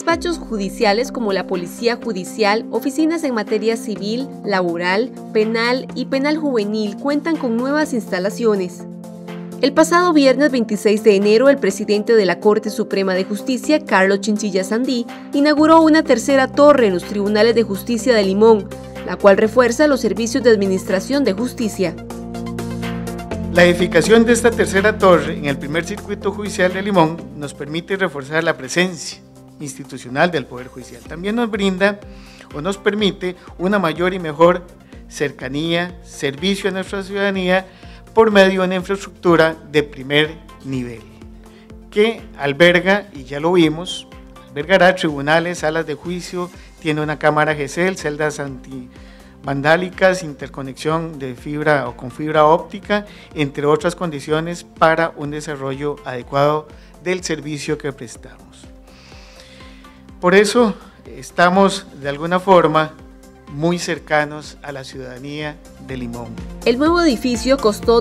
Despachos judiciales como la Policía Judicial, oficinas en materia civil, laboral, penal y penal juvenil cuentan con nuevas instalaciones. El pasado viernes 26 de enero, el presidente de la Corte Suprema de Justicia, Carlos Chinchilla Sandí, inauguró una tercera torre en los Tribunales de Justicia de Limón, la cual refuerza los servicios de administración de justicia. La edificación de esta tercera torre en el primer circuito judicial de Limón nos permite reforzar la presencia institucional del Poder Judicial. También nos brinda o nos permite una mayor y mejor cercanía, servicio a nuestra ciudadanía por medio de una infraestructura de primer nivel, que alberga, y ya lo vimos, albergará tribunales, salas de juicio, tiene una cámara GESEL, celdas antivandálicas, interconexión de fibra o con fibra óptica, entre otras condiciones para un desarrollo adecuado del servicio que prestamos. Por eso estamos de alguna forma muy cercanos a la ciudadanía de Limón. El nuevo edificio costó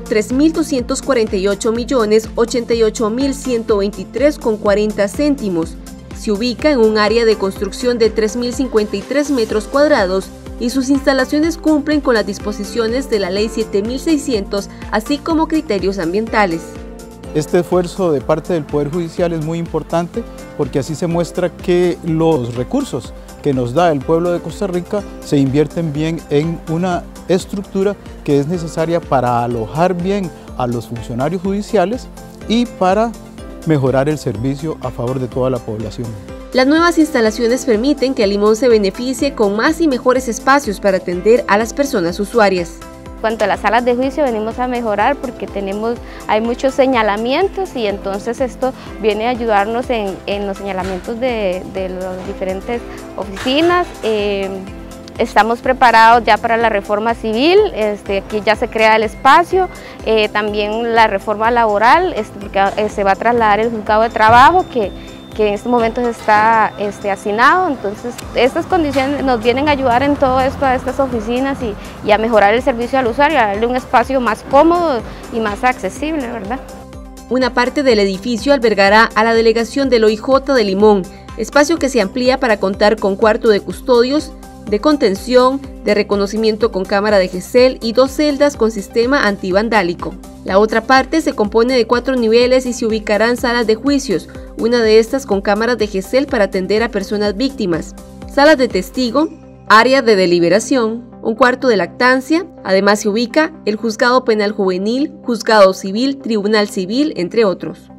3.248.088.123,40 céntimos. Se ubica en un área de construcción de 3.053 metros cuadrados y sus instalaciones cumplen con las disposiciones de la Ley 7.600, así como criterios ambientales. Este esfuerzo de parte del Poder Judicial es muy importante porque así se muestra que los recursos que nos da el pueblo de Costa Rica se invierten bien en una estructura que es necesaria para alojar bien a los funcionarios judiciales y para mejorar el servicio a favor de toda la población. Las nuevas instalaciones permiten que Limón se beneficie con más y mejores espacios para atender a las personas usuarias. En cuanto a las salas de juicio venimos a mejorar porque hay muchos señalamientos y entonces esto viene a ayudarnos en los señalamientos de las diferentes oficinas. Estamos preparados ya para la reforma civil, aquí ya se crea el espacio, también la reforma laboral, porque se va a trasladar el juzgado de trabajo que en estos momentos está hacinado, entonces estas condiciones nos vienen a ayudar en todo esto a estas oficinas y a mejorar el servicio al usuario, a darle un espacio más cómodo y más accesible, ¿verdad? Una parte del edificio albergará a la delegación del OIJ de Limón, espacio que se amplía para contar con cuarto de custodios, de contención, de reconocimiento con cámara de GESEL y 2 celdas con sistema antivandálico. La otra parte se compone de 4 niveles y se ubicarán salas de juicios, una de estas con cámaras de GESEL para atender a personas víctimas, salas de testigo, área de deliberación, un cuarto de lactancia. Además se ubica el juzgado penal juvenil, juzgado civil, tribunal civil, entre otros.